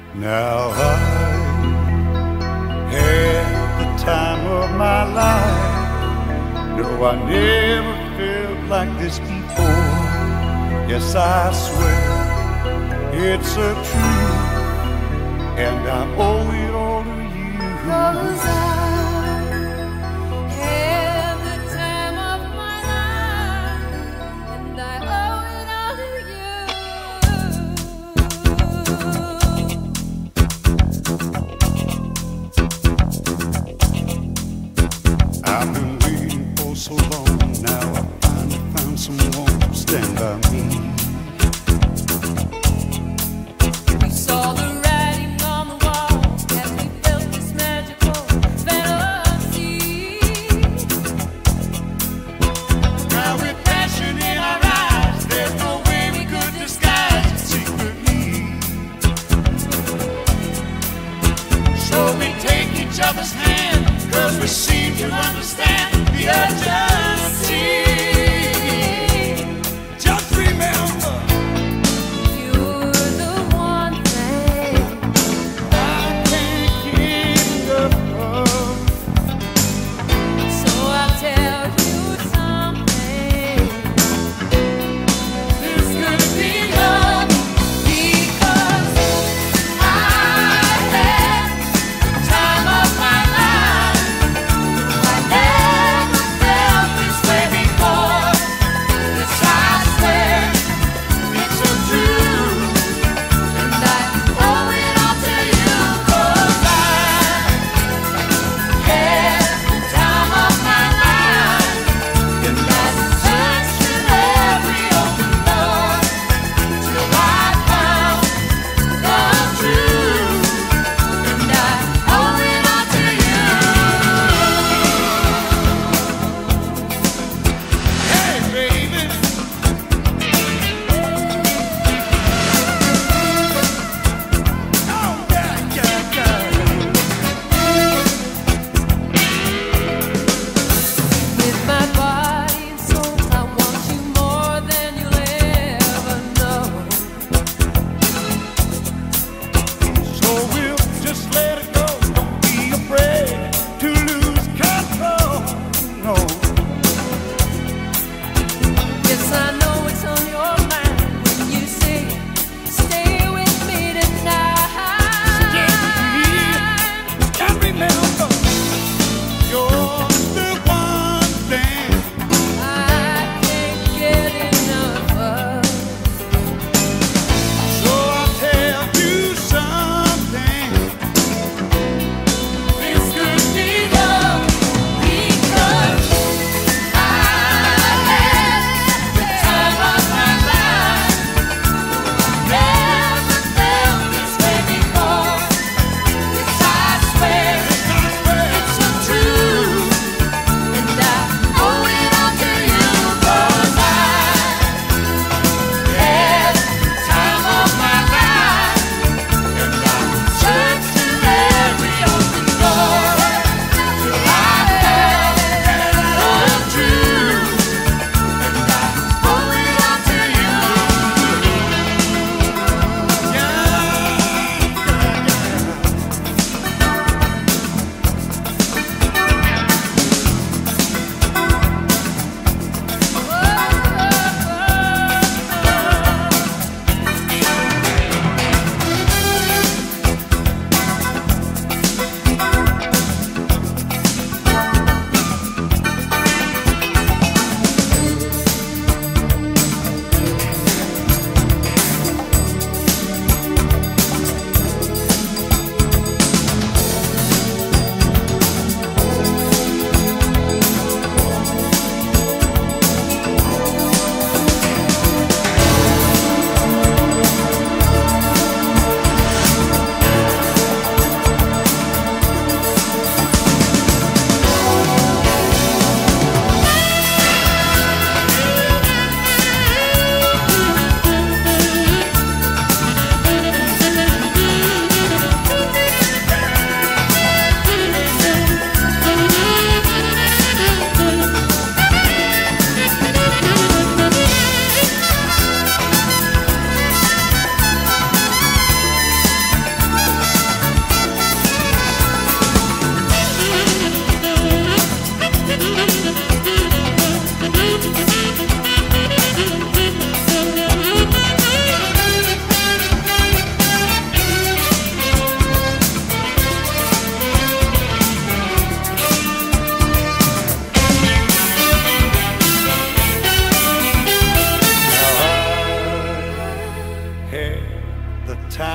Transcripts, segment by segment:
Now I had the time of my life. No, I never felt like this before. Yes, I swear it's a truth, and I owe it all to you. 'Cause I had the time of my life, and I owe it all to you. I've been waiting for so long. Now I finally found someone to stand by me. We saw the writing on the wall as we felt this magical fantasy.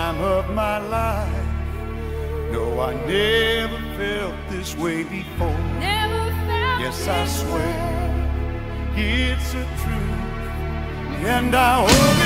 time of my life. No, I never felt this way before. Never felt Yes, I this swear way. it's a truth, and I hope